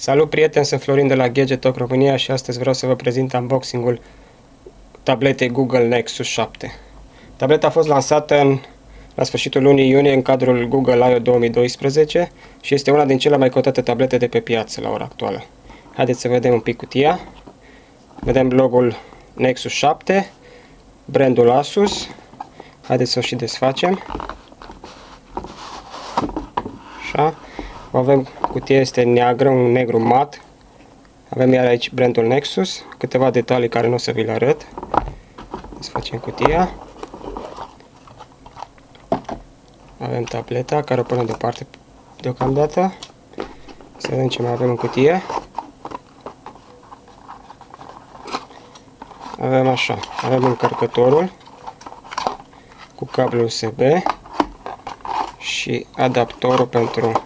Salut prieteni, sunt Florin de la Gadget Talk România și astăzi vreau să vă prezint unboxing-ul tabletei Google Nexus 7. Tableta a fost lansată la sfârșitul lunii iunie în cadrul Google I/O 2012 și este una din cele mai cotate tablete de pe piață la ora actuală. Haideți să vedem un pic cutia. Vedem logo-ul Nexus 7, brandul Asus. Haideți să o și desfacem. Așa. Avem cutia, este neagră, un negru mat. Avem iar aici brandul Nexus, câteva detalii care nu o să vi le arăt. Desfacem cutia. Avem tableta care o punem deoparte deocamdată. Să vedem ce mai avem în cutie. Avem așa, avem încărcătorul cu cablu USB și adaptorul pentru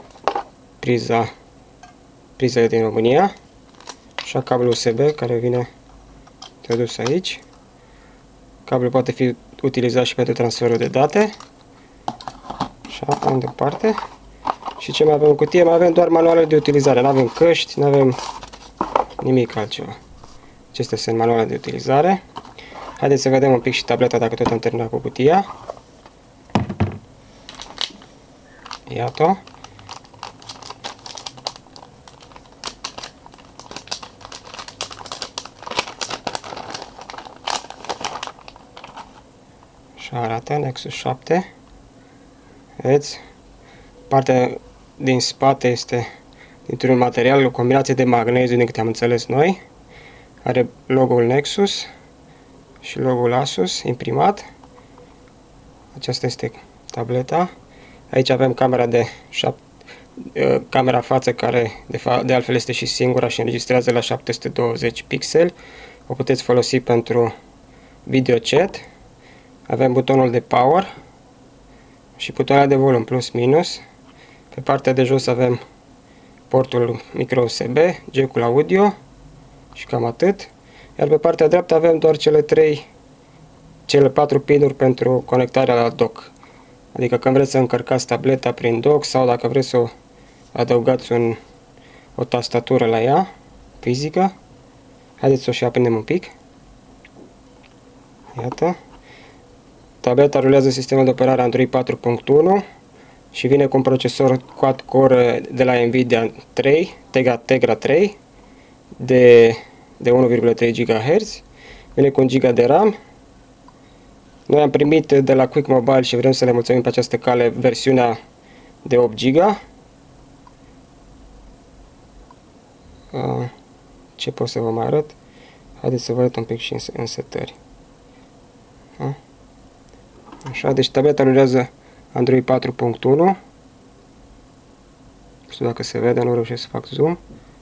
priza din România. Așa, cablu USB care vine introdus aici. Cablul poate fi utilizat și pentru transferul de date. Așa, mai departe. Și ce mai avem în cutie? Mai avem doar manualele de utilizare. Nu avem căști, nu avem nimic altceva. Acestea sunt manualele de utilizare. Haideți să vedem un pic și tableta dacă tot am terminat cu cutia. Iată. Așa arată Nexus 7. Vedeți? Partea din spate este dintr-un material, o combinație de magneziu, din câte am înțeles noi. Are logo-ul Nexus și logo-ul Asus imprimat. Aceasta este tableta. Aici avem camera față care de altfel este și singura și înregistrează la 720 pixeli. O puteți folosi pentru video chat. Avem butonul de power și butonul de volum plus minus. Pe partea de jos avem portul micro USB, jack-ul audio și cam atât. Iar pe partea dreaptă avem doar cele 4 pinuri pentru conectarea la dock. Adică când vreți să încărcați tableta prin dock sau dacă vreți să adăugați o tastatură la ea, fizică. Haideți să o și aprindem un pic. Iată. Tableta rulează sistemul de operare Android 4.1 și vine cu un procesor quad-core de la Nvidia Tegra 3 de 1,3 GHz. Vine cu 1 GB de RAM. Noi am primit de la Quick Mobile și vrem să le mulțumim pe această cale versiunea de 8 GB. Ce pot să vă mai arăt? Haideți să vă arăt un pic și în setări. Așa, deci tableta rulează Android 4.1. Nu știu dacă se vede, nu reușesc să fac zoom.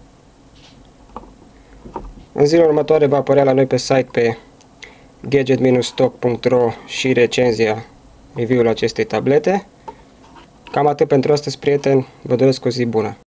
În zilele următoare va apărea la noi pe site pe gadget-stock.ro și recenzia, review-ul acestei tablete. Cam atât pentru astăzi, prieteni, vă doresc o zi bună!